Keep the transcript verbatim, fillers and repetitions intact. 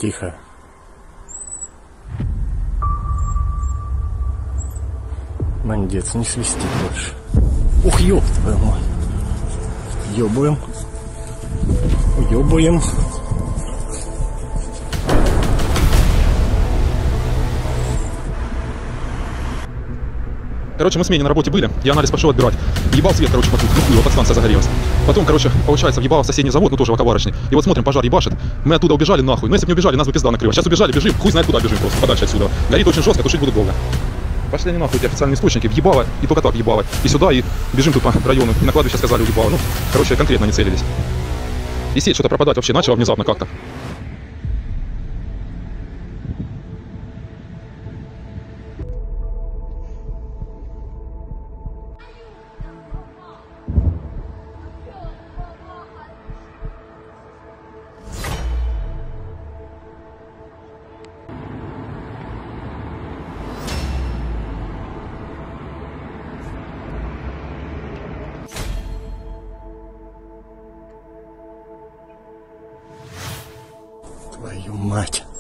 Тихо. Мандец, не свисти больше. Ух, ёб твою мать. Ёбаем. Ёбаем. Короче, мы с Меней на работе были, я анализ пошел отбирать. Ебал свет, короче, вокруг, ну, подстанция загорелась. Потом, короче, получается, въебал в соседний завод, ну, тоже лаковарочный. И вот смотрим, пожар ебашит. Мы оттуда убежали нахуй. Ну, если бы не убежали, нас бы пизда накрыла. Сейчас убежали, бежим, хуй знает куда бежим просто, подальше отсюда. Горит очень жестко, тушить будут долго. Пошли они нахуй, эти официальные источники, въебало, и только так въебало. И сюда, и бежим тут по району. И на кладбище сказали, въебало. Ну, короче, конкретно не целились. И сеть что-то пропадать вообще начала внезапно как-то. Твою мать.